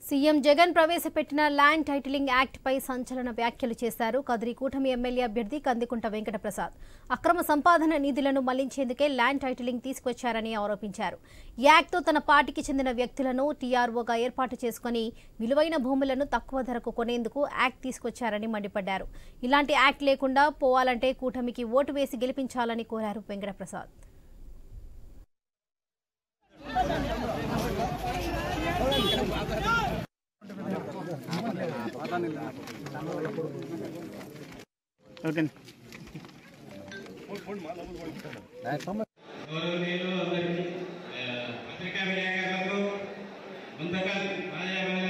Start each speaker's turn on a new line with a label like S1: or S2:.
S1: CM Jagan ప్రవేశపెట్టిన land titling act పై సంచలన వ్యాఖ్యలు చేశారు కదిరి కూటమి ఎమ్మెల్యే అభ్యర్థి కందికుంట వెంకటప్రసాద్. అక్రమ సంపాదన నిధులను మళ్లించేందుకే ల్యాండ్ టైటిలింగ్ తీసుకొచ్చారని ఆరోపించారు. యాక్ట్తో తన పార్టీకి చెందిన వ్యక్తులను టీఆర్ఓగా ఏర్పాటు చేసుకుని విలువైన భూములను తక్కువ ధరకు కొనేందుకు యాక్ట్ తీసుకొచ్చారని మండిపడ్డారు. ఇలాంటి యాక్ట్ లేకుండా పోవాలంటే కూటమికి ఓటు వేసి గెలిపించాలని కోరారు వెంకటప్రసాద్.
S2: పత్రికా విలేకరులకు ముందుగా